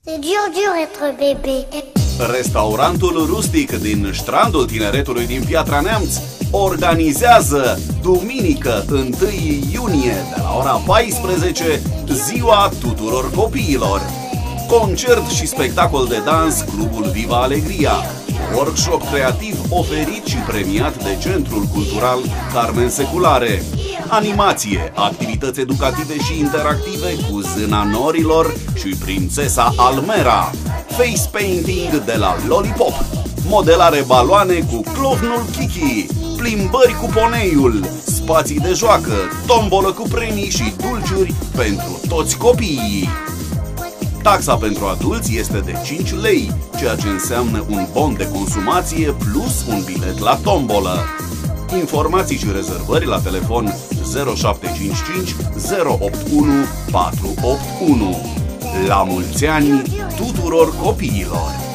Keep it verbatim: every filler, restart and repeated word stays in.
C'est dur, dur être bébé. Restaurantul rustic din Strandul Tineretului din Piatra Neamț organizează duminică întâi iunie de la ora paisprezece Ziua Tuturor Copiilor. Concert și spectacol de dans Clubul Viva Alegria, workshop creativ oferit și premiat de Centrul Cultural Carmen Seculare, animație, activități educative și interactive cu Zâna Norilor și Prințesa Almera, face painting de la Lollipop, modelare baloane cu clovnul Kiki, plimbări cu poneiul, spații de joacă, tombolă cu premii și dulciuri pentru toți copiii. Taxa pentru adulți este de cinci lei, ceea ce înseamnă un bon de consumație plus un bilet la tombolă. Informații și rezervări la telefon zero șapte cinci cinci zero opt unu patru opt unu. La mulți ani tuturor copiilor!